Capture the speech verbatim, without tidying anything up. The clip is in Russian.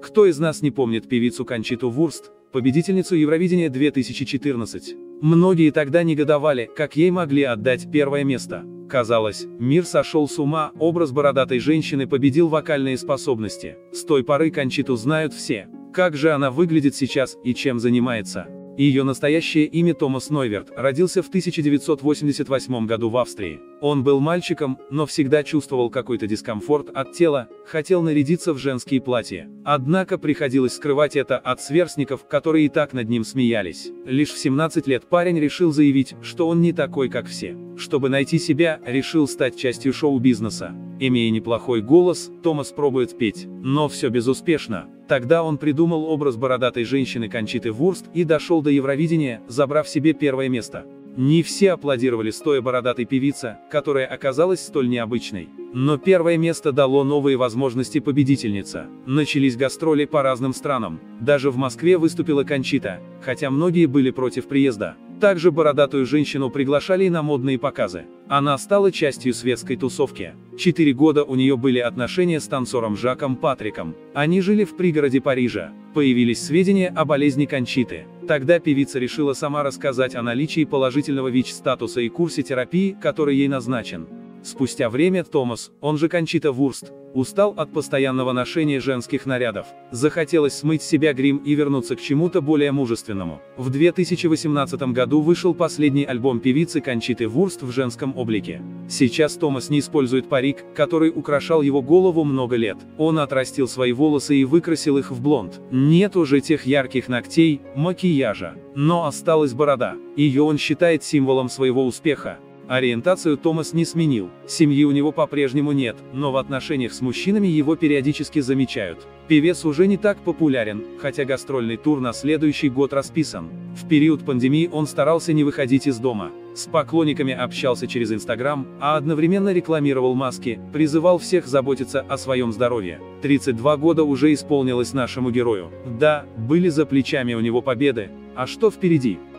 Кто из нас не помнит певицу Кончиту Вурст, победительницу Евровидения две тысячи четырнадцать? Многие тогда негодовали, как ей могли отдать первое место. Казалось, мир сошел с ума, образ бородатой женщины победил вокальные способности. С той поры Кончиту знают все. Как же она выглядит сейчас и чем занимается? Ее настоящее имя Томас Нойверт, родился в тысяча девятьсот восемьдесят восьмом году в Австрии. Он был мальчиком, но всегда чувствовал какой-то дискомфорт от тела, хотел нарядиться в женские платья. Однако приходилось скрывать это от сверстников, которые и так над ним смеялись. Лишь в семнадцать лет парень решил заявить, что он не такой, как все. Чтобы найти себя, решил стать частью шоу-бизнеса. Имея неплохой голос, Томас пробует петь, но все безуспешно. Тогда он придумал образ бородатой женщины Кончиты Вурст и дошел до Евровидения, забрав себе первое место. Не все аплодировали стоя бородатой певице, которая оказалась столь необычной. Но первое место дало новые возможности победительнице. Начались гастроли по разным странам. Даже в Москве выступила Кончита, хотя многие были против приезда. Также бородатую женщину приглашали и на модные показы. Она стала частью светской тусовки. Четыре года у нее были отношения с танцором Жаком Патриком. Они жили в пригороде Парижа. Появились сведения о болезни Кончиты. Тогда певица решила сама рассказать о наличии положительного ВИЧ-статуса и курсе терапии, который ей назначен. Спустя время Томас, он же Кончита Вурст, устал от постоянного ношения женских нарядов. Захотелось смыть с себя грим и вернуться к чему-то более мужественному. В две тысячи восемнадцатом году вышел последний альбом певицы Кончиты Вурст в женском облике. Сейчас Томас не использует парик, который украшал его голову много лет. Он отрастил свои волосы и выкрасил их в блонд. Нет уже тех ярких ногтей, макияжа. Но осталась борода. Ее он считает символом своего успеха. Ориентацию Томас не сменил, семьи у него по-прежнему нет, но в отношениях с мужчинами его периодически замечают. Певец уже не так популярен, хотя гастрольный тур на следующий год расписан. В период пандемии он старался не выходить из дома. С поклонниками общался через Инстаграм, а одновременно рекламировал маски, призывал всех заботиться о своем здоровье. тридцать два года уже исполнилось нашему герою. Да, были за плечами у него победы, а что впереди?